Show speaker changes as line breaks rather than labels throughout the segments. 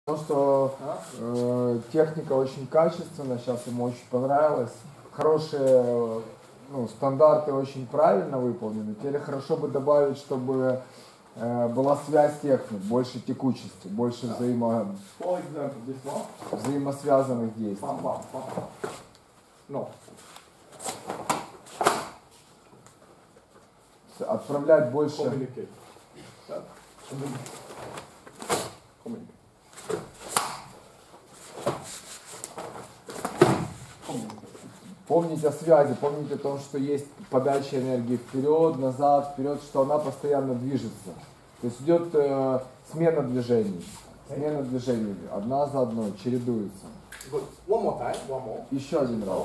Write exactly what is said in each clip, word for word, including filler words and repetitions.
Потому что э, техника очень качественная, сейчас ему очень понравилось. Хорошие ну, стандарты очень правильно выполнены. Теперь хорошо бы добавить, чтобы э, была связь техник, больше текучести, больше взаимо... взаимосвязанных действий.
No.
Отправлять больше...
Communicate. Communicate.
Помнить о связи, помнить о том, что есть подача энергии вперед, назад, вперед, что она постоянно движется. То есть идет э, смена движений. Смена движений. Одна за одной, чередуется.
Good. One more time. One more.
Еще один раз.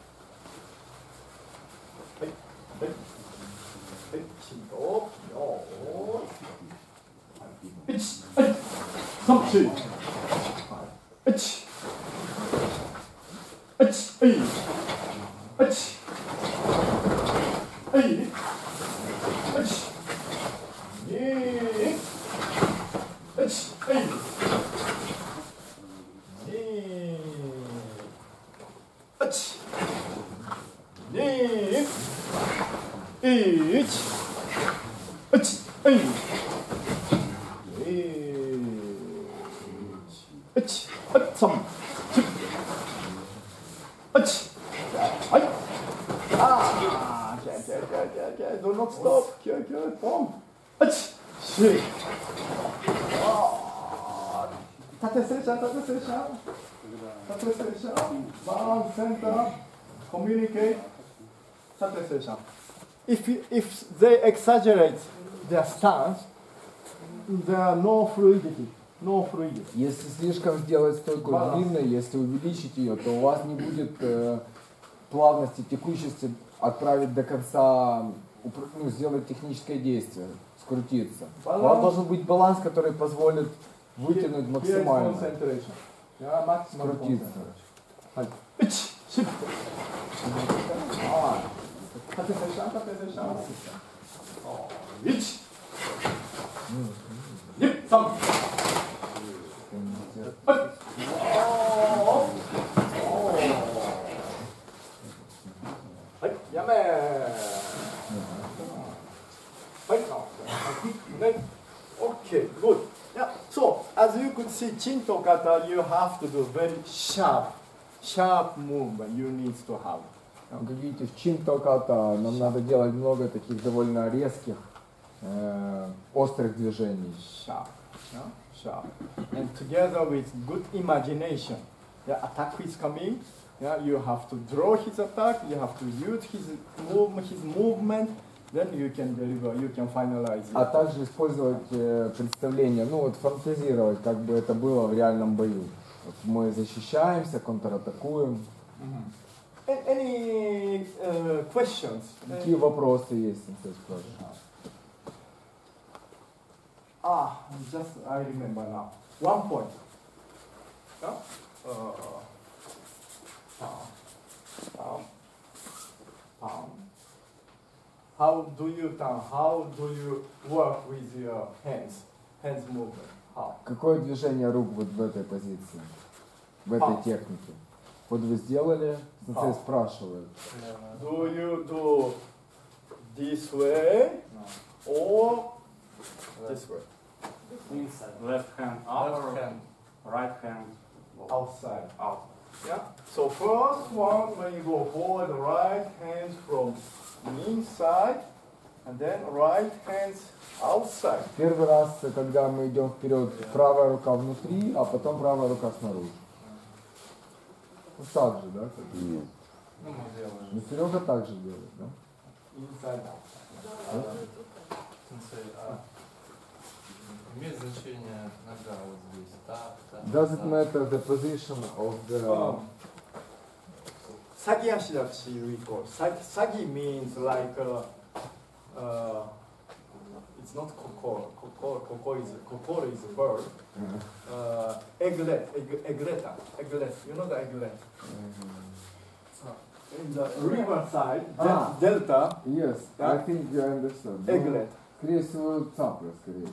Hey, hey, hey, чинто, 요. Ич, эй, 삼치. ич, ич, эй, ич, эй, ич, 예, ич, эй, 예, ич, 예, ич, ич, эй. 치, 삼, 칠, 치, 아이, 아, okay, okay, okay, okay, okay, do not stop, okay, okay, boom, 치, 시, 아, tate session, tate session, tate session, balance center, communicate, tate session. If if they exaggerate their stance, there are no fluidity. No fluidity.
Если слишком сделать стойку длинной, если увеличить ее, то у вас не будет э, плавности, текучести отправить до конца, ну, сделать техническое действие, скрутиться.
Баланс.
У вас должен быть баланс, который позволит вытянуть максимально, скрутиться.
Okay, good. Yeah. So as you could see, Chinto kata, you have to do very sharp, sharp movement. You need to have.
Как видите, в Чинто-ката нам надо делать много таких довольно резких, э, острых движений.
Sharp, yeah? Sharp. And together with good imagination, the attack is coming. Yeah, you have to draw his attack. You have to use his movement, his movement. Then you can deliver. You can finalize it.
А также использовать э, представление, ну вот фантазировать, как бы это было в реальном бою. Вот мы защищаемся, контратакуем.
Mm-hmm. Any uh, questions?
Какие вопросы есть, если спрашивать?
Ah, just I remember now. One point. Yeah? Uh, palm, palm, palm. How do you turn? How do you work with your hands? Hands movement. How?
Какое движение рук вот в этой позиции, в этой
Palm.
технике? Вот вы сделали, сенсей спрашивает.
Do you do this way or this way?
Inside. Left hand out.
Left hand
Right hand
outside.
out.
Yeah. So first one, when you go forward, right hand from inside, and then right hands outside.
Первый раз, когда мы идем вперед, правая рука внутри, а потом правая рука снаружи. Вот так же, да?
Нет.
Ну, мы делаем.
Ну, Серега так же делает, да?
Inside.
Имеет значение нога вот здесь, так, так.
Does it matter the position of the...
Sagi ashidachi we call. Sagi, sagi means like, uh, uh, it's not kokoro. Kokoro, kokoro is, kokoro is a bird. Uh, egglet, egg, eggleta, egglet. You know the egglet? In the river side,
Ah.
delta,
Yes,
Yeah.
I think you understand.
egglet.
Скорее всего, цапля, скорее всего.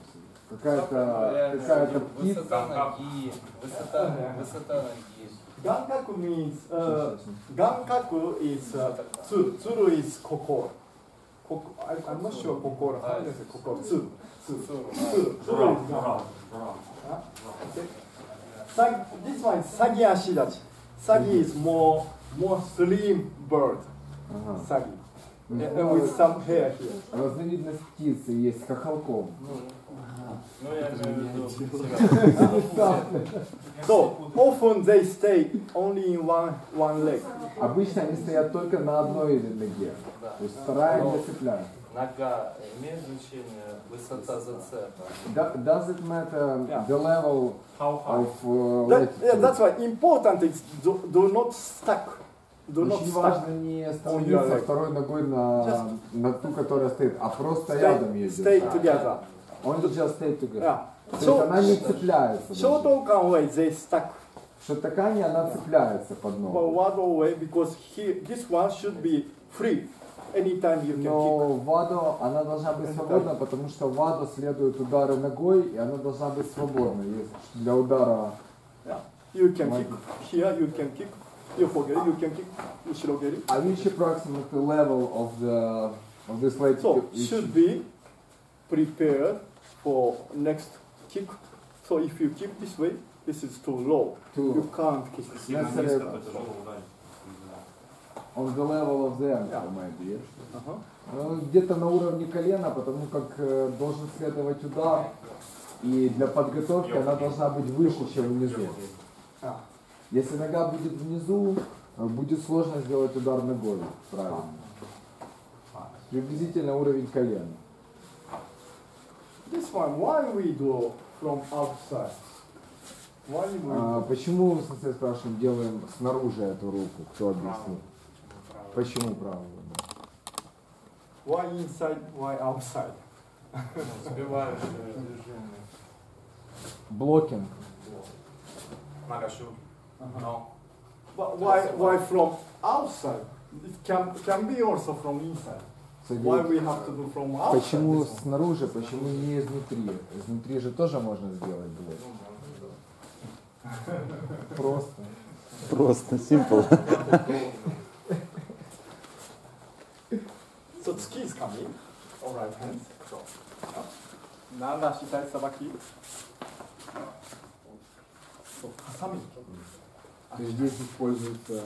какая-то какая-то птица.
Высота ноги, высота, высота ноги.
Gankaku means, uh, Gankaku is, uh, tsuru. Tsuru is kokoro. Koko, I, I'm not sure kokoro. How do you say kokoro? Tsuru. Tsuru. Tsuru. Tsuru is Gankaku. Huh? Okay. Sagi, this one is Sagi Ashidachi. Sagi is more, more slim bird.
Ага.
Sagi.
Ну,
And with some hair here.
разновидность птицы есть с хохолком.
Ну, я имею в виду.
So often they stay only in one one leg.
Обычно они стоят только на одной ноге. То есть вторая не цепляет.
Нога имеет значение высота зацепа.
Do- Does it matter
Yeah.
the level
How high?
of uh,
That, yeah,
latitude?
that's why important is do, do not stuck. Do not
Очень
stuck.
важно не остановиться второй ногой на, на ту, которая стоит, а просто рядом
Stay,
ее
stay
держать.
together.
Only just stay together.
Yeah.
То есть
So
она не цепляется.
short
даже.
okan way they stuck.
Шотакани, она цепляется под
But
ногу.
wado way because here this one should be free. Anytime you can kick.
Но ваду, она должна быть свободна, потому что ваду следуют удары ногой, и она должна быть свободна. Есть для удара.
Yeah. You can kick here. You can kick. You forget. You can kick. Ushirogeri.
I reach approximately level of the of this latitude.
So
which-
should be prepared for next kick. So if you kick this way, this is too low.
to
You can't kick.
Сильно
Necessary-
низко, то тяжело ударить.
on the level of the ankle,
Yeah.
maybe.
Uh-huh.
Ну, где-то на уровне колена, потому как э, должен следовать удар, и для подготовки она должна быть выше, чем внизу.
Yeah.
Если нога будет внизу, э, будет сложно сделать удар ногой, правильно. Приблизительно уровень колена.
This one, why we do from outside? Why we
А,
do?
почему, в смысле, спрашиваем, делаем снаружи эту руку? Кто объяснит? Почему правильно?
Why inside? Why outside?
Сбивающее движение.
Блокинг.
Нога shoot. No.
But why? Why from outside? It can can be also from inside. Why we have to do from outside?
Почему
this one?
снаружи, почему не изнутри? Изнутри же тоже можно сделать блок. Просто.
Просто, simple.
So tsuki is coming. All right hands. So. Nanda shitai sabaki. So kasami.
То есть здесь используется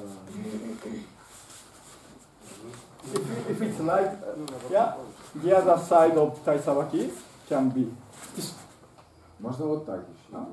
If, you- if it's like, uh, yeah, the other side of tai sabaki can be this
можно вот так еще.
No?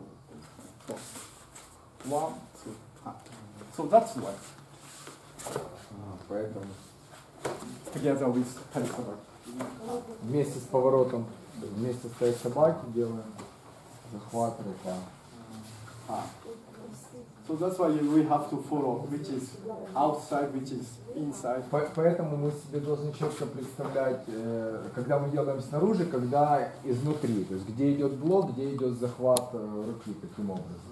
one, two. Ah. So that's why
А, поэтому
together with tai sabaki.
вместе с поворотом, вместе с тай собаки делаем захват рука.
Ah. So that's why we have to follow which is outside, which is inside.
По- Поэтому мы себе должны четко представлять, э, когда мы делаем снаружи, когда изнутри. То есть где идет блок, где идет захват э, руки, таким образом.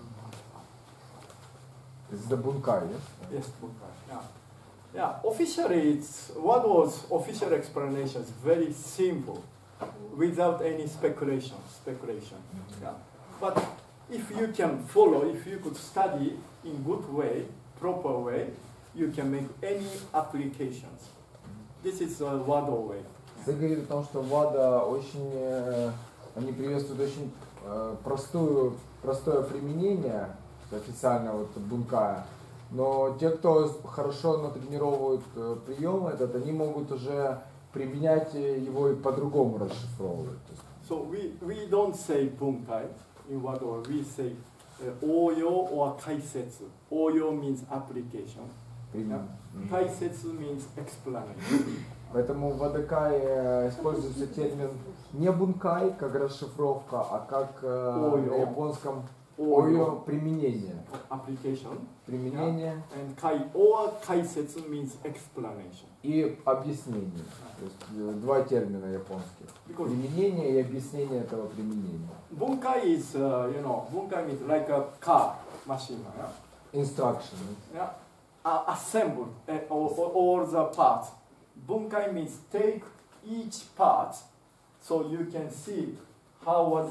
It's the bunkai, yes?
Yes, yeah. Yeah, officially it's what was official explanation is very simple, without any speculation. Speculation. Yeah. But if you can follow, if you could study in good way, proper way, you can make any applications. This is a Wado way.
Ты говорит о том, что ВАДА очень, э, они приветствуют очень э, простую, простое применение официально вот бункая. Но те, кто хорошо натренировывают э, прием этот, они могут уже применять э, его и по-другому расшифровывать. То есть,
So we, we don't say bunkai in Wado, we say uh, oyo or kaisetsu. Oyo means application.
применять.
Kaisetsu means explanation.
Поэтому в ВАДАКАе э, используется термин не бункай, как расшифровка, а как э,
Ойо.
на японском
Oyo,
ойо применение.
application.
Применение
And kai or kaisetsu means explanation.
и объяснение. То есть э, два термина японских.
Because
Применение и объяснение этого применения.
bunkai is, uh, you know, bunkai means like a car machine. Yeah?
Instruction.
Yeah? Uh, assemble uh, all, all, all the parts. Bunkai means take each part so you can see how was uh,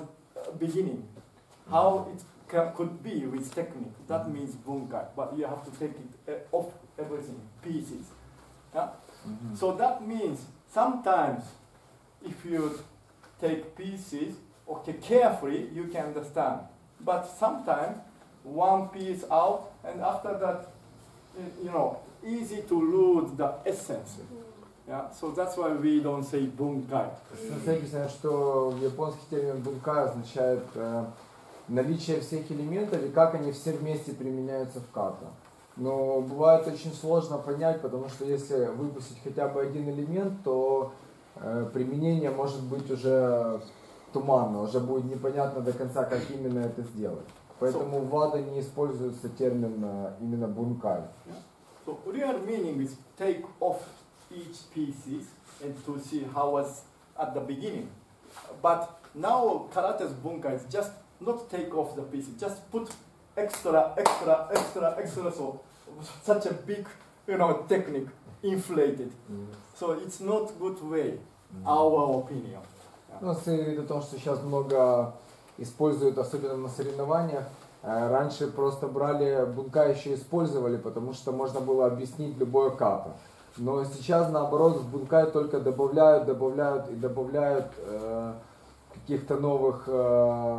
beginning. How it can, could be with technique. That means bunkai, but you have to take it uh, off everything, pieces. Yeah?
Мгм.
So that means sometimes if you take pieces, okay, carefully, you can understand. But sometimes one piece out, and after that, y- you know, easy to lose the essence. Yeah, so that's why we don't say bunkai.
Сенсей объясняет, что японский термин бункай означает э, наличие всех элементов и как они все вместе применяются в ката. Но бывает очень сложно понять, потому что если выпустить хотя бы один элемент, то э, применение может быть уже туманно, уже будет непонятно до конца, как именно это сделать. Поэтому в ВАДА не используется термин э, именно бункай.
So real meaning is take off each pieces and to see how was at the beginning. But now karate's bunkai is just not take off the pieces, just put extra, extra, extra, extra. So such a big, you know, technique inflated. So it's not good way. Our opinion.
Ну, если говорить о том, что сейчас много используют, особенно на соревнованиях, э, раньше просто брали бункай еще использовали, потому что можно было объяснить любое ката. Но сейчас наоборот в бункай только добавляют, добавляют и добавляют э, каких-то новых, э,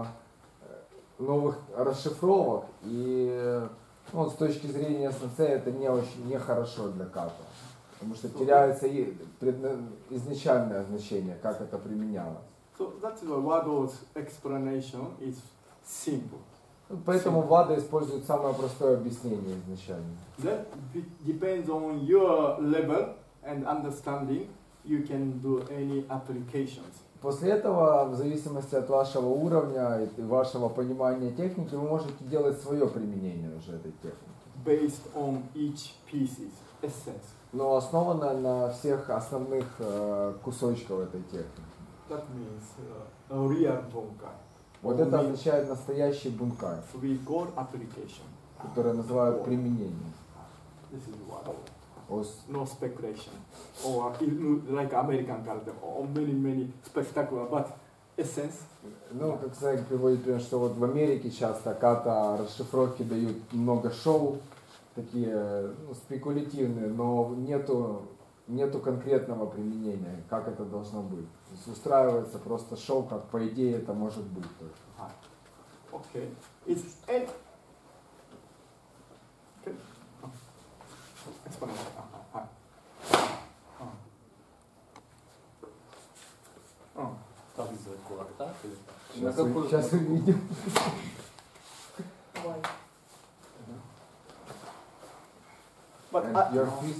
новых расшифровок. И ну, с точки зрения сенсея это не очень нехорошо для ката. Потому что теряется и предна- изначальное значение, как это применялось.
So that's why Wado's explanation is simple.
Ну, Поэтому ВАДА использует самое простое объяснение изначально.
That be- depends on your level and understanding. You can do any applications.
После этого, в зависимости от вашего уровня и вашего понимания техники, вы можете делать свое применение уже этой техники.
Based on each pieces essence.
Но основано на всех основных э, кусочках этой техники.
That means uh, a real bunkai.
Вот это означает настоящий бункай,
We call application.
который называют применением.
This is Wado.
Ос-
No speculation. Or uh, like American karate, or many many spectacular, but essence.
Ну, как Сайк приводит пример, что вот в Америке часто ката расшифровки дают много шоу, такие ну, спекулятивные, но нету, нету конкретного применения, как это должно быть. То есть устраивается просто шоу, как по идее это может быть. только.
Okay. It's and okay. Explanation. Uh, uh, uh. Uh.
Как сделать кулак так или так?
Сейчас,
На
вы-
какую-
сейчас увидим.
But
And
uh,
your fist,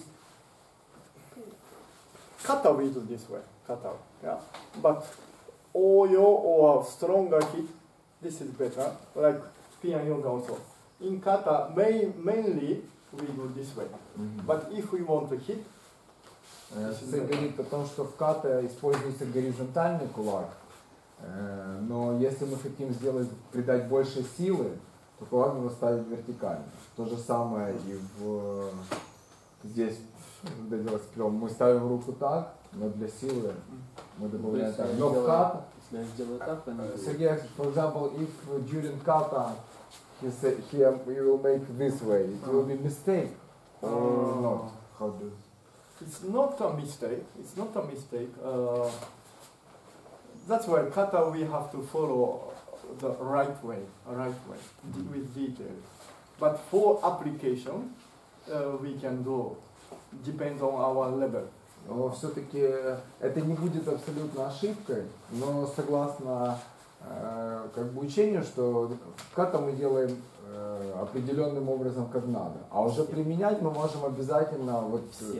kata we do this way. Kata. Yeah. But oyo or stronger hit, this is better. Like Pian Yoga also. In kata, main, mainly we do this way.
Мгм.
But if we want to hit,
Э, Сайк говорит о том, что в ката используется горизонтальный кулак, э, но если мы хотим сделать, придать больше силы, то кулак надо ставить вертикально. То же самое и в здесь, когда делать крём, мы ставим руку так, но для силы мы добавляем так. Но в ката,
Если я сделаю так, то не будет.
Сергей, for example, if during kata he say, he, he will make this way, it will be mistake or
Oh.
not? How do?
it's not a mistake. It's not a mistake. Uh, that's why kata we have to follow the right way, a right way d- with detail. But for application, uh, we can do depends on our level.
Но все-таки это не будет абсолютно ошибкой, но согласно э, как бы учению, что ката мы делаем э, определенным образом, как надо. А уже применять мы можем обязательно вот
Все.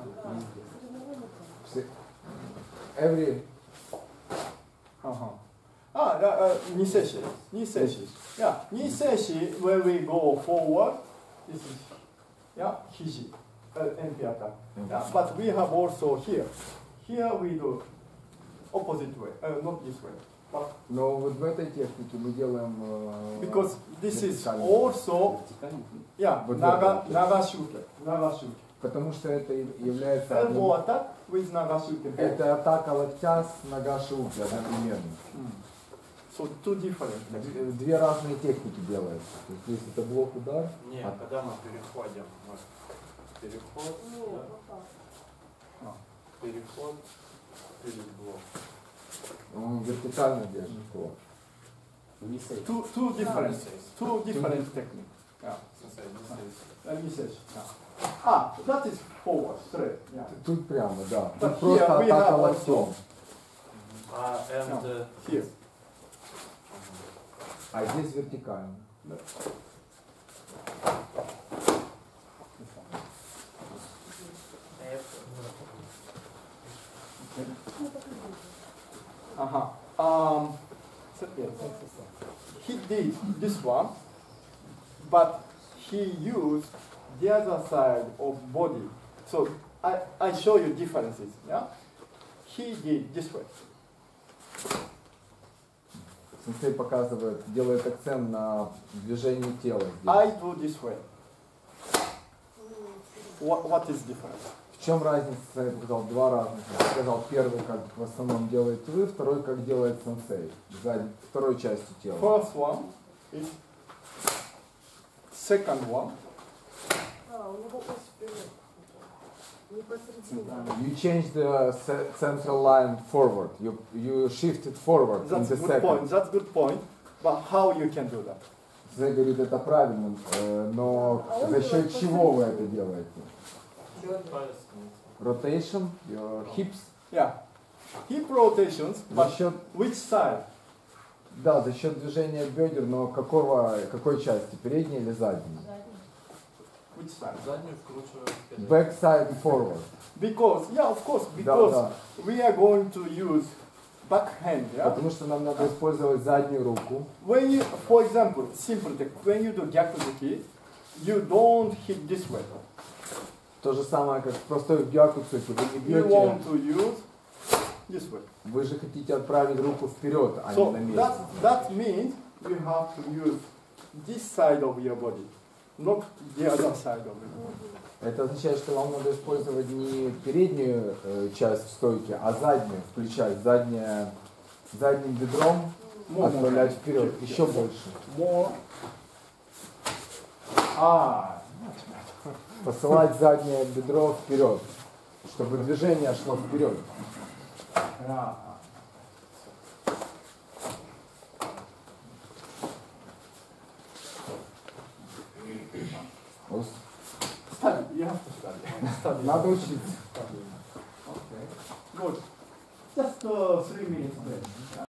все- every
Uh-huh. Ah, uh, uh, niseshi. Niseshi. Yeah, niseshi, when we go forward, this is, yeah, hiji, uh, enpi attack. Yeah, but we have also here. Here we do opposite way, uh, not this way. But
Но вот в этой технике мы делаем э,
because this is
вертикально.
also,
Вертикально.
yeah,
Вот
naga,
это.
nagashuke, nagashuke.
Потому что это и является
Elbow
одним-
attack with nagashuke.
это атака локтя с нога шуки одновременно.
Mm. So two different.
Две две разные техники делаются. То есть здесь это блок удар,
Не,
а
когда мы переходим, вот, переход,
Нет,
да,
вот так.
А.
переход, перед блок.
он вертикально держит блок.
Two two different two different techniques. Yeah.
Сенсей, не здесь.
Let me say. Yeah. Ah, that is forward, straight. Yeah.
Тут прямо, да.
But
Тут просто
here we
атака
have
локтем.
also-
А, and,
No,
uh,
here.
А здесь вертикально.
Uh-huh. Um, so, yes, he did this one, but he used the other side of body. So I, I show you differences. Yeah, he did this way.
Сенсей показывает, делает акцент на движении тела здесь.
I do this way. What, what is different?
В чем разница? Я показал два разных. Я сказал, первый, как в основном делаете вы, второй, как делает сенсей. Сзади, второй частью тела.
First one is second one.
А, у него ось вперед. Не посередине.
You change the ce- central line forward. You, you shift it forward in
That's
the
a good
second.
point. That's good point. But how you can do that?
Сенсей говорит, это правильно, э, но за счет чего вы это делаете? Rotation, your hips.
Yeah, hip rotations,
За
but
счет,
which side?
да, за счет движения бедер, но какого, какой части? Передней или задней?
Which side?
Заднюю вкручиваем вперед.
Back side forward.
Because, yeah, of course,
Да,
because
да.
we are going to use backhand, yeah?
Потому что нам надо использовать заднюю руку.
When you, for example, simple technique, when you do gyakuzuki, you don't hit this way.
То же самое, как в простой гякуцуки. Вы не
You
бьете,
want to use this way.
вы же хотите отправить руку вперед, а
So
не на
that,
месте.
that means you have to use this side of your body, not the other side of it.
Это означает, что вам надо использовать не переднюю э, часть стойки, а заднюю, включать заднее, задним бедром,
More,
отправлять
more.
вперед, еще больше.
More. Ah,
Посылать заднее бедро вперед, чтобы движение шло вперед.
yeah. Study. You have to study. Study.
Надо учиться.
Study. Okay. Good. Just uh, three minutes break.